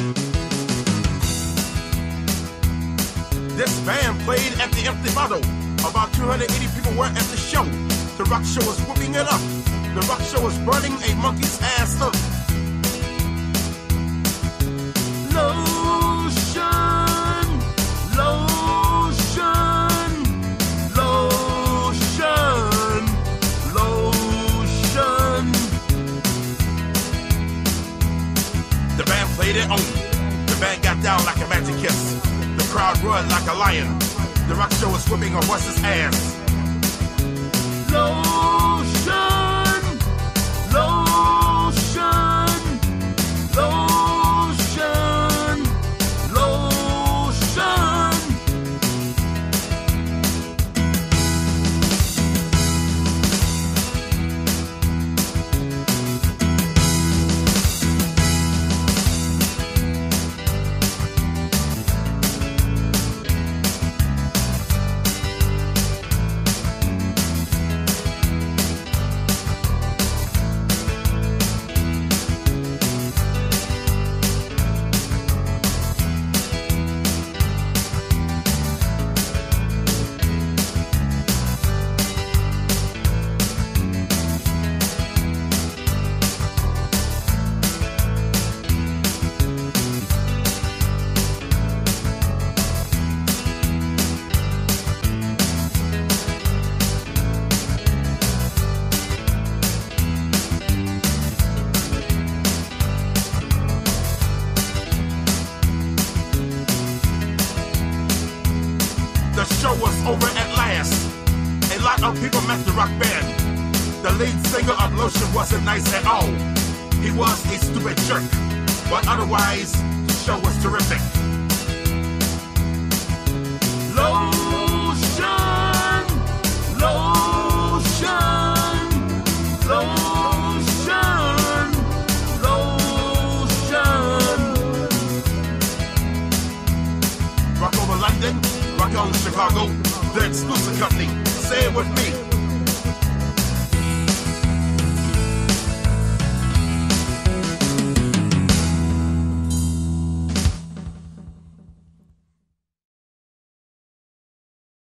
This band played at the Empty Bottle. About 280 people were at the show. The rock show was whooping it up. The rock show was burning a monkey's ass up. Lotion, lotion, lotion, lotion. The band played it on. The band got down like a magic kiss. The crowd roared like a lion. The rock show was whooping a horse's ass. Lotion, lotion, lotion, lotion. The show was over at last. A lot of people met the rock band. The lead singer of Lotion wasn't nice at all. He was a stupid jerk, but otherwise, the show was terrific. Lotion, lotion, lotion, lotion. Rock over London. Rock on Chicago, the exclusive company. Say it with me.